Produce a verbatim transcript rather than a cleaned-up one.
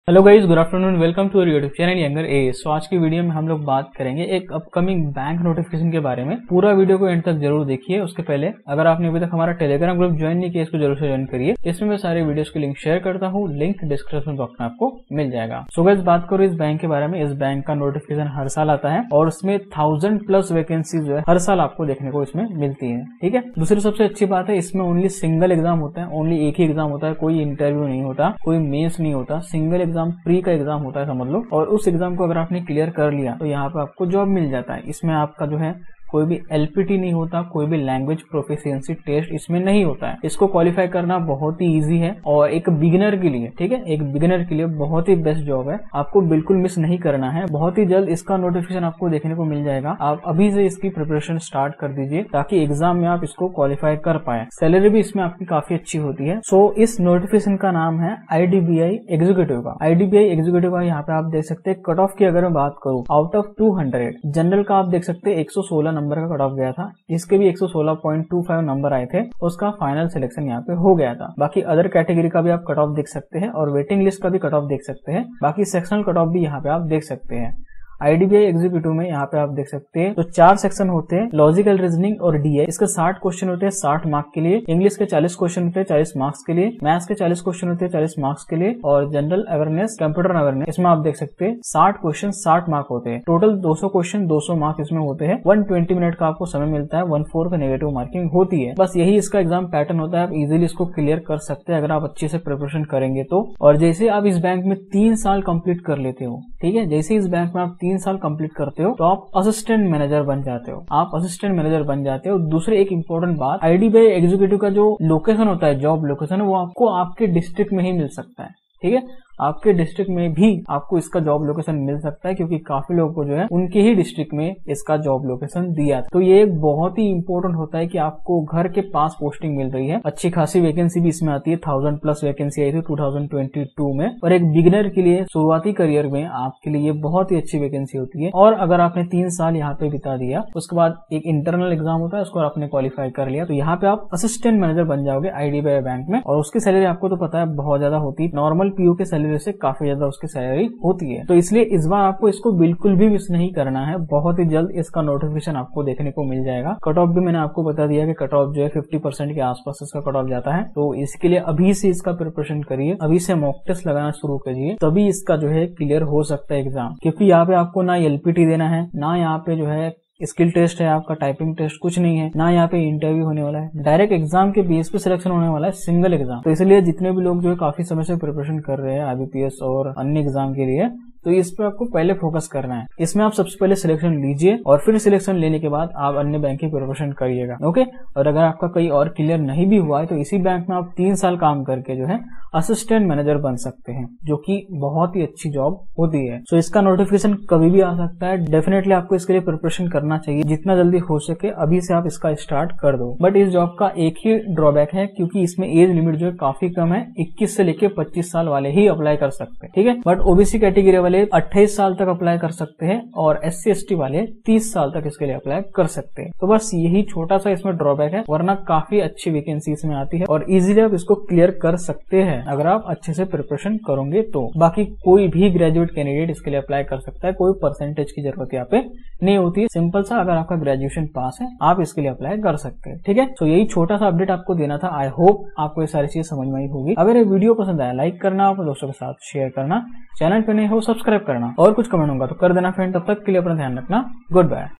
Hello guys, good afternoon, welcome to YouTube channel younger AS. तो आज की video में हम लोग बात करेंगे एक अपकमिंग बैंक नोटिफिकेशन के बारे में। पूरा वीडियो को एंड तक जरूर देखिए। उसके पहले अगर आपने अभी तक हमारा टेलीग्राम ग्रुप ज्वाइन नहीं किया, इसको जरूर से ज्वाइन करिए। इसमें मैं सारे वीडियोस के लिंक शेयर करता हूँ, लिंक डिस्क्रिप्शन बॉक्स में आपको मिल जाएगा। सो गाइस, बात करो इस बैंक के बारे में। इस बैंक का नोटिफिकेशन हर साल आता है और उसमें थाउजेंड प्लस वैकेंसी जो है हर साल आपको देखने को इसमें मिलती है। ठीक है, दूसरी सबसे अच्छी बात है, इसमें ओनली सिंगल एग्जाम होता है, ओनली एक ही एग्जाम होता है। कोई इंटरव्यू नहीं होता, कोई मेंस नहीं होता, सिंगल एग्जाम प्री का एग्जाम होता है समझ लो। और उस एग्जाम को अगर आपने क्लियर कर लिया तो यहाँ पे आपको जॉब मिल जाता है। इसमें आपका जो है कोई भी एलपीटी नहीं होता, कोई भी लैंग्वेज प्रोफिशिएंसी टेस्ट इसमें नहीं होता है। इसको क्वालिफाई करना बहुत ही इजी है और एक बिगिनर के लिए, ठीक है, एक बिगिनर के लिए बहुत ही बेस्ट जॉब है। आपको बिल्कुल मिस नहीं करना है। बहुत ही जल्द इसका नोटिफिकेशन आपको देखने को मिल जाएगा। आप अभी से इसकी प्रिपरेशन स्टार्ट कर दीजिए ताकि एग्जाम में आप इसको क्वालिफाई कर पाए। सैलरी भी इसमें आपकी काफी अच्छी होती है। सो so, इस नोटिफिकेशन का नाम है आईडीबीआई एग्जीक्यूटिव का। आईडीबीआई एग्जीक्यूटिव का यहाँ पे आप देख सकते हैं। कट ऑफ की अगर मैं बात करूँ, out of two hundred general का आप देख सकते हैं एक सौ सोलह नंबर का कट ऑफ गया था। इसके भी एक सौ सोलह पॉइंट दो पाँच नंबर आए थे। उसका फाइनल सिलेक्शन यहाँ पे हो गया था। बाकी अदर कैटेगरी का भी आप कट ऑफ देख सकते हैं और वेटिंग लिस्ट का भी कट ऑफ देख सकते हैं। बाकी सेक्शनल कट ऑफ भी यहाँ पे आप देख सकते हैं। आईडीबीआई एग्जीक्यूटिव में यहाँ पे आप देख सकते हैं तो चार सेक्शन होते हैं, लॉजिकल रीजनिंग और डीए। इसके साठ क्वेश्चन होते हैं साठ मार्क के लिए। इंग्लिश के चालीस क्वेश्चन होते हैं चालीस मार्क्स के लिए। मैथ्स के चालीस क्वेश्चन होते हैं चालीस मार्क्स के लिए। और जनरल अवेयरनेस, कंप्यूटर अवेयरनेस, इसमें आप देख सकते हैं साठ क्वेश्चन साठ मार्क होते हैं। टोटल दो सौ क्वेश्चन दो सौ मार्क इसमें होते हैं। एक सौ बीस मिनट का आपको समय मिलता है। वन फोर का नेगेटिव मार्किंग होती है। बस यही इसका एग्जाम पैटर्न होता है। आप इजिली इसको क्लियर कर सकते हैं अगर आप अच्छे से प्रिपरेशन करेंगे तो। और जैसे आप इस बैंक में तीन साल कंप्लीट कर लेते हो, ठीक है, जैसे इस बैंक में आप तीन साल कंप्लीट कर हो तो आप असिस्टेंट मैनेजर बन जाते हो। आप असिस्टेंट मैनेजर बन जाते हो। दूसरी एक इंपॉर्टेंट बात, आईडीबीआई एग्जीक्यूटिव का जो लोकेशन होता है, जॉब लोकेशन, वो आपको आपके डिस्ट्रिक्ट में ही मिल सकता है। ठीक है, आपके डिस्ट्रिक्ट में भी आपको इसका जॉब लोकेशन मिल सकता है क्योंकि काफी लोगों को जो है उनके ही डिस्ट्रिक्ट में इसका जॉब लोकेशन दिया। तो ये एक बहुत ही इंपॉर्टेंट होता है कि आपको घर के पास पोस्टिंग मिल रही है। अच्छी खासी वैकेंसी भी इसमें आती है। थाउजेंड प्लस वैकेंसी आई थी टू थाउजेंड ट्वेंटी टू में। और एक बिगिनर के लिए, शुरुआती करियर में आपके लिए बहुत ही अच्छी वैकेंसी होती है। और अगर आपने तीन साल यहाँ पे बिता दिया, उसके बाद एक इंटरनल एग्जाम होता है, उसको आपने क्वालिफाई कर लिया तो यहाँ पे आप असिस्टेंट मैनेजर बन जाओगे आईडीबीआई बैंक में। और उसकी सैलरी आपको तो पता है बहुत ज्यादा होती है। नॉर्मल पीओ के सैलरी से काफी ज्यादा उसकी सैलरी होती है। तो इसलिए इस बार आपको इसको बिल्कुल भी मिस नहीं करना है। बहुत ही जल्द इसका नोटिफिकेशन आपको देखने को मिल जाएगा। कट ऑफ भी मैंने आपको बता दिया कि कट ऑफ जो है फिफ्टी परसेंट के आसपास इसका कट ऑफ जाता है। तो इसके लिए अभी से इसका प्रिपरेशन करिए, अभी से मॉक टेस्ट लगाना शुरू करिए, तभी इसका जो है क्लियर हो सकता है एग्जाम। क्योंकि यहाँ पे आपको ना एलपीटी देना है, ना यहाँ पे जो है स्किल टेस्ट है, आपका टाइपिंग टेस्ट कुछ नहीं है, ना यहाँ पे इंटरव्यू होने वाला है। डायरेक्ट एग्जाम के बेस पे सिलेक्शन होने वाला है, सिंगल एग्जाम। तो इसलिए जितने भी लोग जो है काफी समय से प्रिपरेशन कर रहे हैं आईबीपीएस और अन्य एग्जाम के लिए, तो इस पे आपको पहले फोकस करना है। इसमें आप सबसे पहले सिलेक्शन लीजिए और फिर सिलेक्शन लेने के बाद आप अन्य बैंक की प्रिपरेशन करिएगा। ओके, और अगर आपका कहीं और क्लियर नहीं भी हुआ है तो इसी बैंक में आप तीन साल काम करके जो है असिस्टेंट मैनेजर बन सकते हैं, जो कि बहुत ही अच्छी जॉब होती है। सो इसका नोटिफिकेशन कभी भी आ सकता है। डेफिनेटली आपको इसके लिए प्रिपरेशन करना चाहिए, जितना जल्दी हो सके अभी से आप इसका स्टार्ट कर दो। बट इस जॉब का एक ही ड्रॉबैक है, क्योंकि इसमें एज लिमिट जो है काफी कम है। इक्कीस से लेके पच्चीस साल वाले ही अप्लाई कर सकते हैं। ठीक है, बट ओबीसी कैटेगरी वाले अट्ठाईस साल तक अप्लाई कर सकते हैं और एस सी एस टी वाले तीस साल तक इसके लिए अप्लाई कर सकते हैं। तो बस यही छोटा सा इसमें ड्रॉबैक है, वरना काफी अच्छी वैकेंसी इसमें आती है और इजीली आप इसको क्लियर कर सकते हैं अगर आप अच्छे से प्रिपरेशन करोगे तो। बाकी कोई भी ग्रेजुएट कैंडिडेट इसके लिए अप्लाई कर सकता है, कोई परसेंटेज की जरूरत यहाँ पे नहीं होती है। सिंपल सा, अगर आपका ग्रेजुएशन पास है आप इसके लिए अप्लाई कर सकते हैं। ठीक है, तो यही छोटा सा अपडेट आपको देना था। आई होप आपको ये सारी चीज समझ में आई होगी। अगर ये वीडियो पसंद आया, लाइक करना, अपने दोस्तों के साथ शेयर करना, चैनल पे नए हो सब्सक्राइब करना और कुछ कमेंट होगा तो कर देना फ्रेंड। तब तक के लिए अपना ध्यान रखना। Good bye.